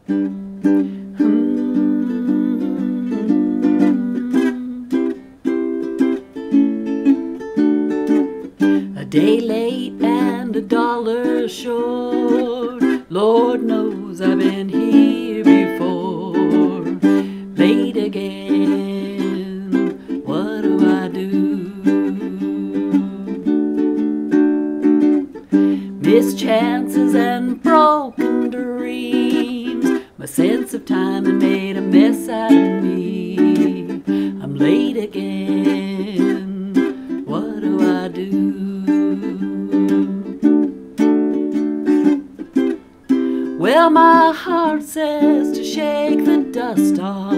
A day late and a dollar short. Lord knows I've been here before. Late again, what do I do? Missed chances and broken dreams. My sense of time had made a mess out of me. I'm late again, what do I do? Well, my heart says to shake the dust off.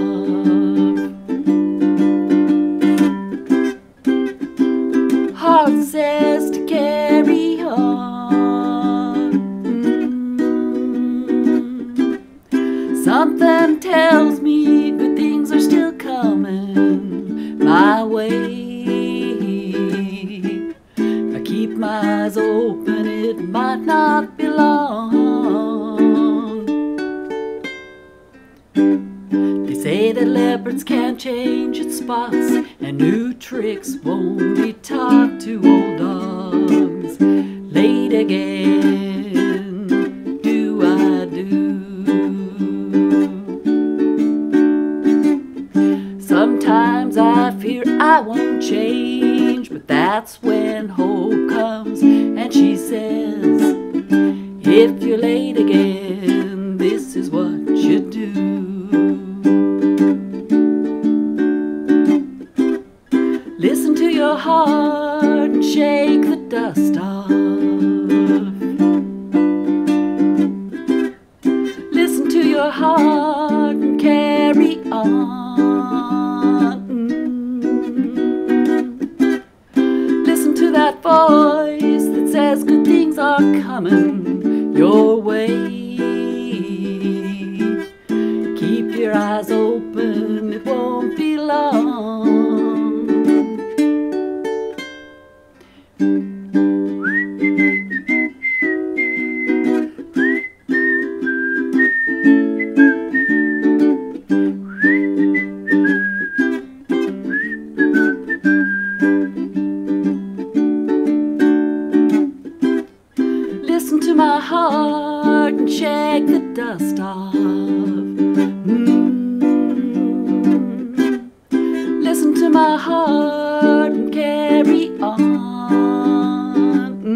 Heart says to carry on. Something tells me good things are still coming my way. I keep my eyes open, it might not be long. They say that leopards can't change its spots, and new tricks won't be taught to old dogs. Late again, do I do? Sometimes I fear I won't change, but that's when hope comes and she says, if you're late again, this is what you do. Listen to your heart and shake the dust off. Listen to your heart and carry on. Listen to that voice that says good things are coming your way. Keep your eyes open, it won't be long. Listen to my heart and shake the dust off. Listen to my heart and carry on.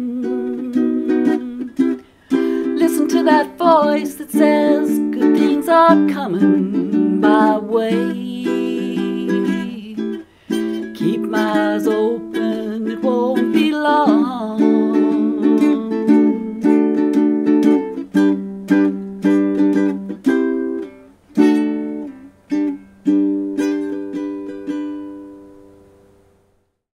Listen to that voice that says good things are coming my way.